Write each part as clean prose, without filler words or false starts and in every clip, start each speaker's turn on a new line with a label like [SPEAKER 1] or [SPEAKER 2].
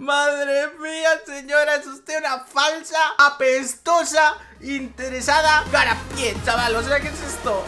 [SPEAKER 1] Madre mía, señora, es usted una falsa, apestosa, interesada garapié, chaval. O sea, ¿qué es esto?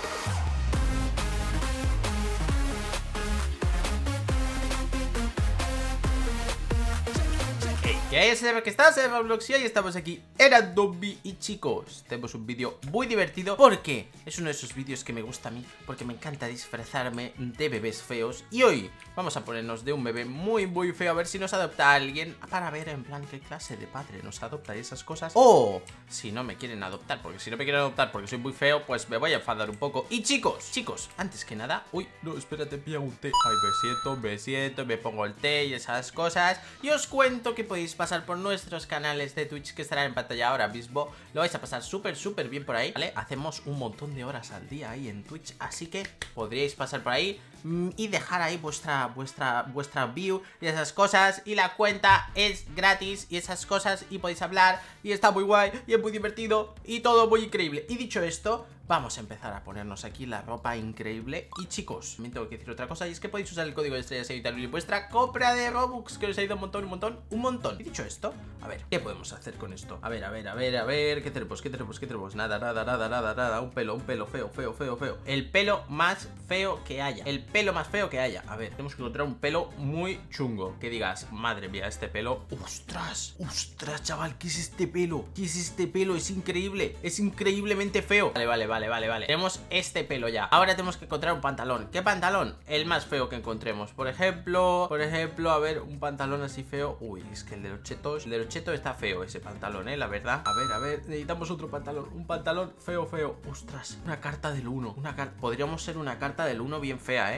[SPEAKER 1] ¿Qué es? ¿Que estás en Roblox? Y estamos aquí en Adobe. Y chicos, tenemos un vídeo muy divertido porque es uno de esos vídeos que me gusta a mí, porque me encanta disfrazarme de bebés feos. Y hoy vamos a ponernos de un bebé muy feo, a ver si nos adopta alguien, para ver en plan qué clase de padre nos adopta y esas cosas. O si no me quieren adoptar, porque si no me quieren adoptar porque soy muy feo, pues me voy a enfadar un poco. Y chicos, antes que nada, uy, no, espérate, pilla un té. Ay, me siento, me pongo el té y esas cosas. Y os cuento que podéis pasar por nuestros canales de Twitch que estarán en pantalla ahora mismo. Lo vais a pasar súper bien por ahí, ¿vale? Hacemos un montón de horas al día ahí en Twitch, así que podríais pasar por ahí y dejar ahí vuestra view y esas cosas. Y la cuenta es gratis y esas cosas, y podéis hablar y está muy guay y es muy divertido y todo muy increíble. Y dicho esto, vamos a empezar a ponernos aquí la ropa increíble. Y chicos, también tengo que decir otra cosa, y es que podéis usar el código de estrellas y evitar vuestra compra de Robux, que os ha ido un montón. Y dicho esto, a ver, ¿qué podemos hacer con esto? A ver, ¿qué tenemos? Nada, un pelo feo. El pelo más feo que haya. A ver, tenemos que encontrar un pelo muy chungo, que digas, madre mía, este pelo. ¡Ostras, chaval! ¿Qué es este pelo? Es increíble, es increíblemente feo. Vale. Tenemos este pelo ya. Ahora tenemos que encontrar un pantalón. ¿Qué pantalón? El más feo que encontremos. Por ejemplo, a ver, un pantalón así feo. Uy, es que el de los chetos está feo ese pantalón, la verdad. A ver, necesitamos otro pantalón. Un pantalón feo. Ostras, una carta del 1. Podríamos ser una carta del 1 bien fea,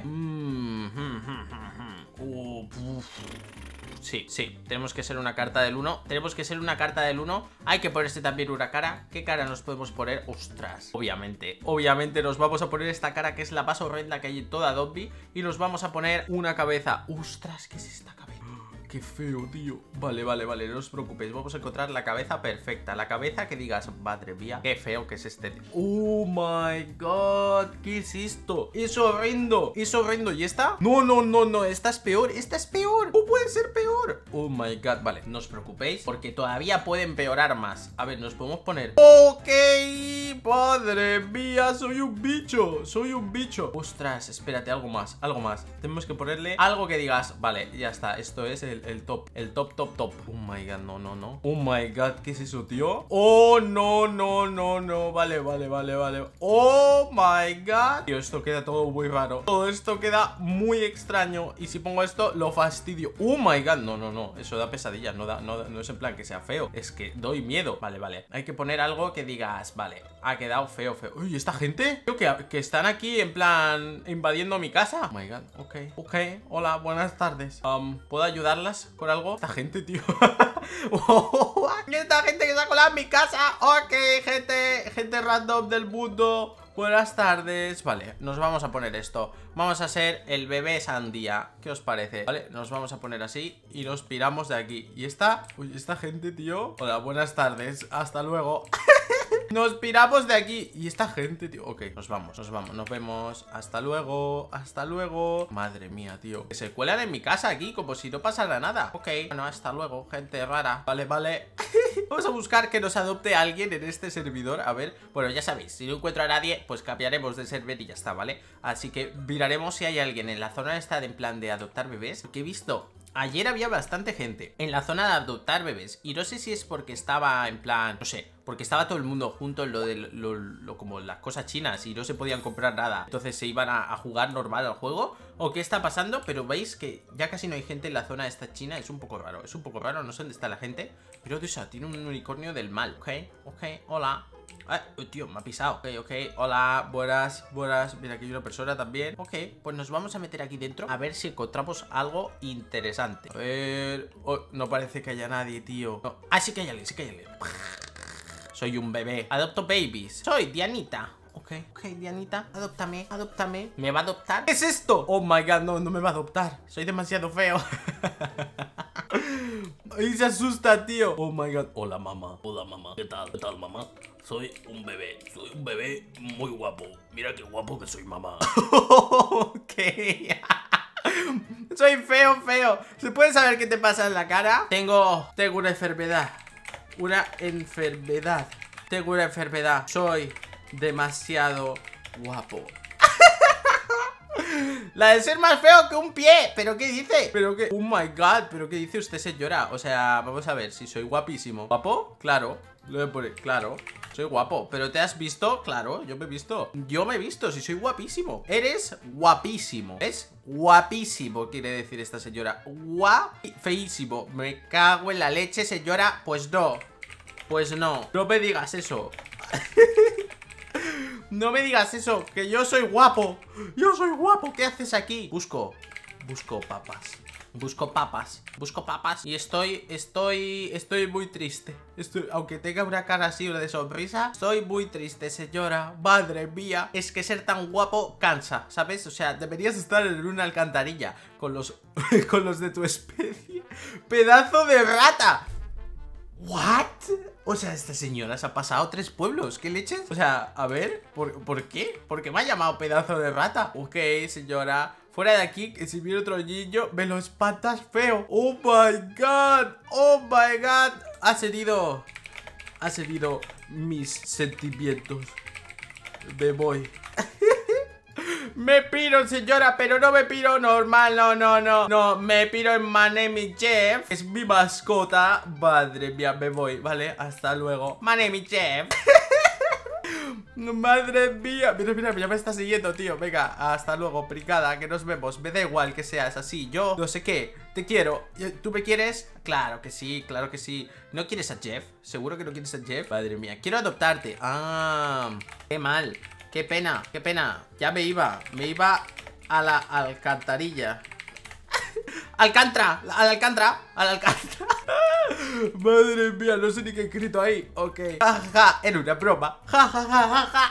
[SPEAKER 1] Sí, tenemos que ser una carta del 1. Hay que ponerse también una cara. ¿Qué cara nos podemos poner? Ostras, obviamente nos vamos a poner esta cara, que es la más horrenda que hay en toda Adobe. Y nos vamos a poner una cabeza. Ostras, ¿qué es esta cabeza? Qué feo, tío. Vale, no os preocupéis, vamos a encontrar la cabeza perfecta. La cabeza que digas, madre mía, qué feo que es este. Oh my god, ¿qué es esto? Es horrendo. ¿Y esta? No, esta es peor. ¿Cómo puede ser peor? Oh my god, vale, no os preocupéis, porque todavía puede empeorar más. A ver, nos podemos poner. Ok, madre mía, soy un bicho. Ostras, espérate, algo más. Tenemos que ponerle algo que digas, vale, ya está, esto es el top. Oh my god, no. Oh my god, ¿qué es eso, tío? Oh, no. Vale. Oh my god. Tío, esto queda todo muy raro. Todo esto queda muy extraño. Y si pongo esto, lo fastidio. Oh my god, no. Eso da pesadilla. No es en plan que sea feo. Es que doy miedo. Vale. Hay que poner algo que digas, vale, ha quedado feo. Uy, ¿esta gente? Creo que están aquí en plan invadiendo mi casa. Oh my god, ok. Hola, buenas tardes. ¿Puedo ayudarlas con algo? Esta gente, tío. Esta gente que se ha colado en mi casa. Ok, gente random del mundo. Buenas tardes. Vale, nos vamos a poner esto. Vamos a ser el bebé sandía. ¿Qué os parece? Vale, nos vamos a poner así y nos piramos de aquí. Y esta gente, tío. Hola, buenas tardes. Hasta luego. Nos piramos de aquí. Y esta gente, tío. Ok, nos vamos. Nos vemos. Hasta luego. Madre mía, tío. Que se cuelan en mi casa aquí como si no pasara nada. Ok, bueno, hasta luego, gente rara. Vale. Vamos a buscar que nos adopte alguien en este servidor. A ver, bueno, ya sabéis, si no encuentro a nadie, pues cambiaremos de server y ya está, ¿vale? Así que miraremos si hay alguien en la zona esta de en plan de adoptar bebés. Porque he visto... Ayer había bastante gente en la zona de adoptar bebés. Y no sé si es porque estaba en plan... No sé, porque estaba todo el mundo junto en como las cosas chinas y no se podían comprar nada. Entonces se iban a jugar normal al juego. ¿O qué está pasando? Pero veis que ya casi no hay gente en la zona esta china. Es un poco raro, no sé dónde está la gente. Pero tío, tiene un unicornio del mal. Ok, hola. Tío, me ha pisado. Ok, hola, buenas. Mira, aquí hay una persona también. Ok, pues nos vamos a meter aquí dentro a ver si encontramos algo interesante. A ver... no parece que haya nadie, tío. No. Sí que hay alguien. Soy un bebé. Adopto babies. Soy Dianita. Ok, Dianita, adóptame. ¿Me va a adoptar? ¿Qué es esto? Oh my god, no me va a adoptar. Soy demasiado feo. Y se asusta, tío. Oh my god. Hola, mamá. ¿Qué tal, mamá? Soy un bebé muy guapo. Mira qué guapo que soy, mamá. Ok. Soy feo, feo. ¿Se puede saber qué te pasa en la cara? Tengo una enfermedad. Tengo una enfermedad. Soy demasiado guapo. La de ser más feo que un pie. ¿Pero qué dice? ¿Pero qué? Oh my god, ¿pero qué dice usted, señora? O sea, vamos a ver, si soy guapísimo. ¿Guapo? Claro. Lo voy a poner, claro. Soy guapo, pero ¿te has visto? Claro, yo me he visto. Yo me he visto, si soy guapísimo. Eres guapísimo. Es guapísimo, quiere decir esta señora. Feísimo. Me cago en la leche, señora. Pues no. Pues no. No me digas eso. No me digas eso, que yo soy guapo. Yo soy guapo. ¿Qué haces aquí? Busco papas. Busco papas y estoy muy triste. Aunque tenga una cara así, una de sonrisa, estoy muy triste, señora. Madre mía, es que ser tan guapo cansa, ¿sabes? O sea, deberías estar en una alcantarilla con los con los de tu especie. ¡Pedazo de rata! ¿What? O sea, esta señora se ha pasado 3 pueblos. ¿Qué leches? O sea, a ver, ¿por qué? Porque me ha llamado pedazo de rata. Ok, señora, fuera de aquí, que si viene otro niño me lo espantas feo. Oh my god. Oh my god. Has herido mis sentimientos. Me voy. Me piro, señora, pero no me piro normal, no, me piro en My Name is Jeff. Es mi mascota. Madre mía, me voy, vale, hasta luego. My Name is Jeff. Madre mía, mira, ya me está siguiendo, tío. Venga, hasta luego, brigada, que nos vemos. Me da igual que seas así, yo no sé qué. Te quiero, ¿tú me quieres? Claro que sí, claro que sí. ¿No quieres a Jeff? ¿Seguro que no quieres a Jeff? Madre mía, quiero adoptarte. Ah, qué mal. Qué pena, qué pena. Ya me iba a la alcantarilla. Alcántara. Madre mía, no sé ni qué he escrito ahí. Ok. Jajaja, era una broma. Jajaja.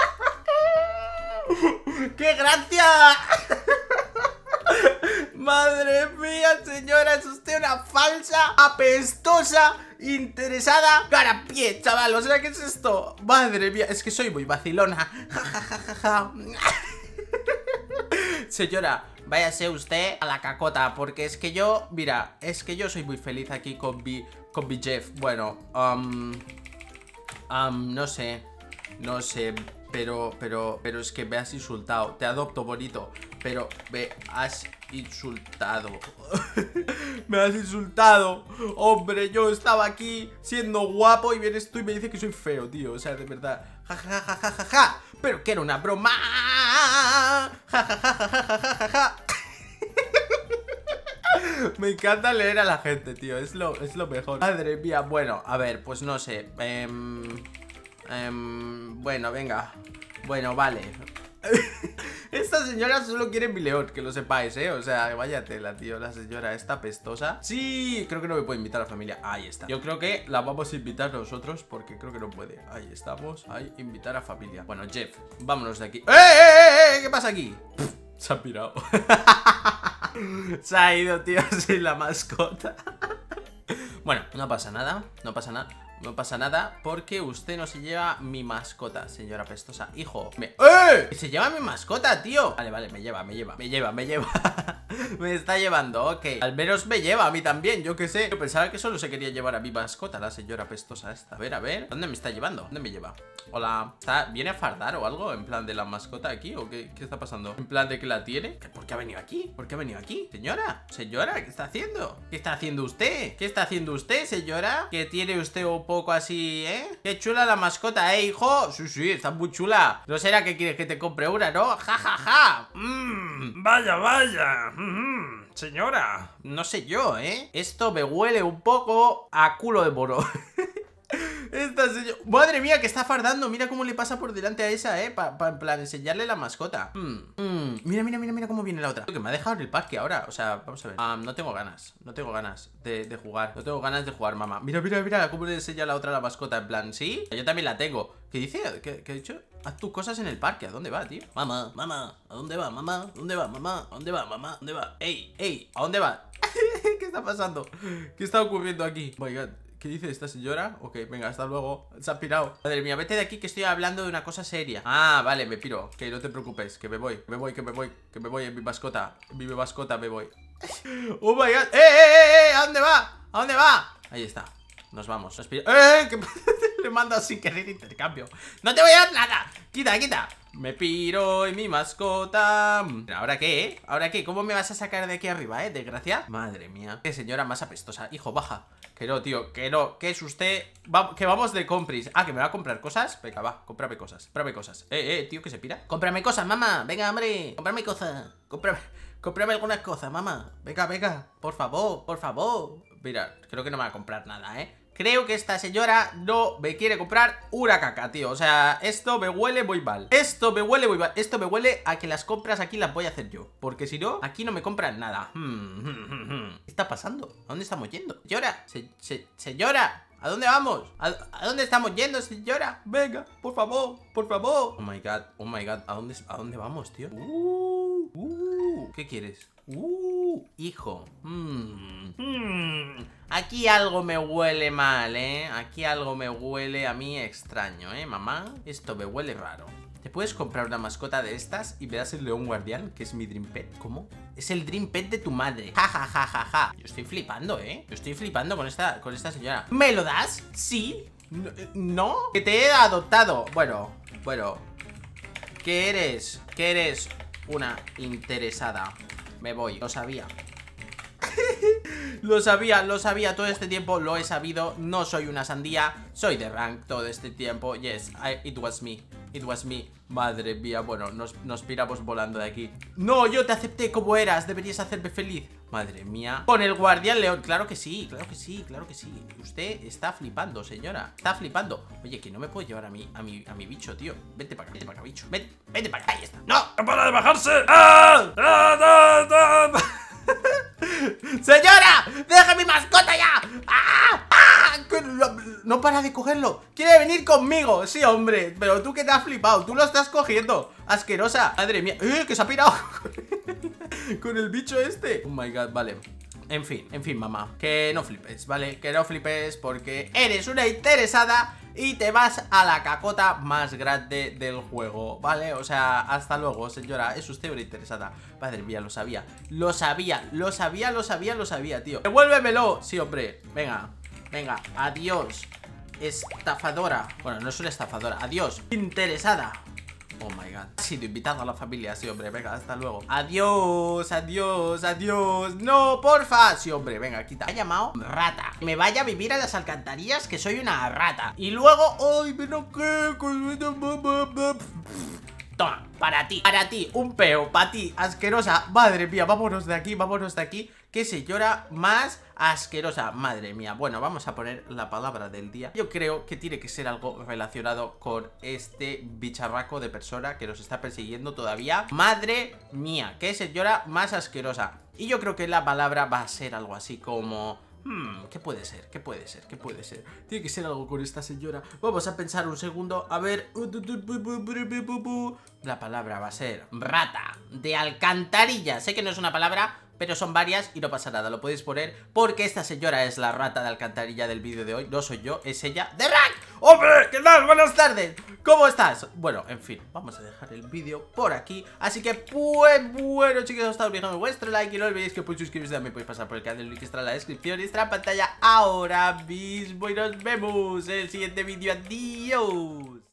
[SPEAKER 1] ¡Qué gracia! Madre mía, señora, es usted una falsa, apestosa, interesada carapié, chaval. O sea, ¿qué es esto? Madre mía, es que soy muy vacilona. Señora, váyase usted a la cacota, porque es que yo, mira, es que yo soy muy feliz aquí con mi Jeff. Bueno, no sé, pero es que me has insultado. Te adopto, bonito, pero me has insultado. Me has insultado. Hombre, yo estaba aquí siendo guapo y vienes tú y me dices que soy feo, tío. O sea, de verdad. Ja, ja, ja, ja, ja, ja. Pero que era una broma. Ja, ja, ja, ja, ja, ja, ja. Me encanta leer a la gente, tío. Es lo mejor. Madre mía. Bueno, a ver, pues no sé. Bueno, venga. Bueno, vale. Esta señora solo quiere mi león, que lo sepáis, o sea, vaya tela, tío. La señora esta pestosa. Sí, creo que no me puede invitar a la familia. Ahí está. Yo creo que la vamos a invitar nosotros, porque creo que no puede. Ahí estamos, ahí, invitar a familia. Bueno, Jeff, vámonos de aquí. ¡Eh! ¿Qué pasa aquí? Se ha pirado. Se ha ido, tío, sin la mascota. Bueno, no pasa nada. No pasa nada. No pasa nada, porque usted no se lleva mi mascota, señora pestosa. Hijo, ¡eh! Se lleva mi mascota, tío. Vale, me lleva. Me está llevando, ok. Al menos me lleva a mí también, yo qué sé. Yo pensaba que solo se quería llevar a mi mascota, la señora pestosa esta. A ver, ¿dónde me está llevando? ¿Dónde me lleva? Hola, ¿viene a fardar o algo? En plan de la mascota aquí, ¿o qué está pasando? En plan de que la tiene. ¿Por qué ha venido aquí? Señora, ¿qué está haciendo? ¿Qué está haciendo usted? ¿Qué está haciendo usted, señora? ¿Qué tiene usted un poco así, Qué chula la mascota, hijo. Sí, está muy chula. ¿No será que quieres que te compre una, no? Ja, ja, ja. Vaya. Señora, no sé yo, Esto me huele un poco a culo de moro. Esta señora... Madre mía, que está fardando. Mira cómo le pasa por delante a esa, para en plan enseñarle la mascota. Mira cómo viene la otra. Que me ha dejado en el parque ahora. O sea, vamos a ver. No tengo ganas de jugar. No tengo ganas de jugar, mamá. Mira cómo le enseña a la otra la mascota. En plan, ¿sí? Yo también la tengo. ¿Qué dice? ¿Qué ha dicho? Haz tus cosas en el parque. ¿A dónde va, tío? Mamá, ¿a dónde va, mamá? ¿Dónde va, mamá? ¿Dónde va? Ey, ¿a dónde va? ¿Qué está pasando? ¿Qué está ocurriendo aquí? Oh my God. ¿Qué dice esta señora? Ok, venga, hasta luego. Se ha pirado. Madre mía, vete de aquí que estoy hablando de una cosa seria. Ah, vale, me piro. Que no te preocupes, que me voy. Que me voy, que me voy. Que me voy en mi mascota. En mi mascota me voy. Oh my god. ¿A dónde va? ¿A dónde va? Ahí está. Nos vamos. Que le mando sin querer intercambio. No te voy a dar nada. Quita, quita. Me piro en mi mascota. ¿Ahora qué, ¿Ahora qué? ¿Cómo me vas a sacar de aquí arriba, desgracia? Madre mía. Qué señora más apestosa. Hijo, baja. Que no, tío, que no. ¿Qué es usted? Que vamos de compris. Ah, ¿que me va a comprar cosas? Venga, va, cómprame cosas. Cómprame cosas. Tío, que se pira. Cómprame cosas, mamá. Venga, hombre. Cómprame cosas. Cómprame algunas cosas, mamá. Venga, venga. Por favor, por favor. Mira, creo que no me va a comprar nada, Creo que esta señora no me quiere comprar una caca, tío. O sea, esto me huele muy mal. Esto me huele muy mal. Esto me huele a que las compras aquí las voy a hacer yo. Porque si no, aquí no me compran nada. ¿Qué está pasando? ¿A dónde estamos yendo? Señora, señora, ¿a dónde vamos? ¿A dónde estamos yendo, señora? Venga, por favor, por favor. Oh my god, ¿a dónde vamos, tío? ¿Qué quieres? Hijo. Aquí algo me huele mal, Aquí algo me huele a mí extraño, mamá. Esto me huele raro. ¿Te puedes comprar una mascota de estas y me das el león guardián, que es mi dream pet? ¿Cómo? Es el dream pet de tu madre. Ja, ja, ja, ja, ja. Yo estoy flipando, Yo estoy flipando con esta señora. ¿Me lo das? Sí. ¿No? Que te he adoptado. Bueno. ¿Qué eres? ¿Qué eres? Una interesada. Me voy, lo sabía. Lo sabía todo este tiempo, lo he sabido. No soy una sandía, soy de rank todo este tiempo. Yes, it was me. Madre mía, bueno, nos piramos volando de aquí. No, yo te acepté como eras, deberías hacerme feliz. Madre mía. Con el guardián león, claro que sí. Usted está flipando, señora. Está flipando. Oye, que no me puedo llevar a mi bicho, tío. Vete para acá, bicho. Vete para acá, ahí está. ¡No! ¡No para de bajarse! ¡Ah! ¡Ah! ¡Señora! ¡Deja mi mascota ya! ¡Ah! ¡Ah! No para de cogerlo. Quiere venir conmigo. Sí, hombre. Pero tú que te has flipado. Tú lo estás cogiendo. Asquerosa. Madre mía. Que se ha pirado con el bicho este. Oh my god, vale. En fin, mamá. Que no flipes, ¿vale? Que no flipes porque eres una interesada y te vas a la cacota más grande del juego, ¿vale? O sea, hasta luego, señora. Es usted una interesada. Madre mía, lo sabía, tío. Devuélvemelo. Sí, hombre. Venga, adiós. Estafadora. Bueno, no es una estafadora. Adiós. Interesada. Oh my god. Ha sido invitado a la familia, sí, hombre. Venga, hasta luego. Adiós. No, porfa. Sí, hombre, venga, quita. Me ha llamado rata. Me vaya a vivir a las alcantarillas, que soy una rata. Y luego, ay, pero qué. Toma, para ti, un peo, para ti, asquerosa. Madre mía, vámonos de aquí. Qué señora más asquerosa. Madre mía, bueno, vamos a poner la palabra del día. Yo creo que tiene que ser algo relacionado con este bicharraco de persona que nos está persiguiendo todavía. Madre mía, qué señora más asquerosa. Y yo creo que la palabra va a ser algo así como... ¿qué puede ser? Tiene que ser algo con esta señora. Vamos a pensar un segundo. A ver. La palabra va a ser rata de alcantarilla. Sé que no es una palabra, pero son varias y no pasa nada. Lo podéis poner porque esta señora es la rata de alcantarilla del vídeo de hoy. No soy yo, es ella. ¡De rank! ¡Hombre! ¿Qué tal? Buenas tardes. ¿Cómo estás? Bueno, en fin, vamos a dejar el vídeo por aquí. Así que, pues, bueno, chicos, os está olvidando vuestro like. Y no olvidéis que podéis suscribiros. También podéis pasar por el canal, el link está en la descripción y está en pantalla ahora mismo. Y nos vemos en el siguiente vídeo. Adiós.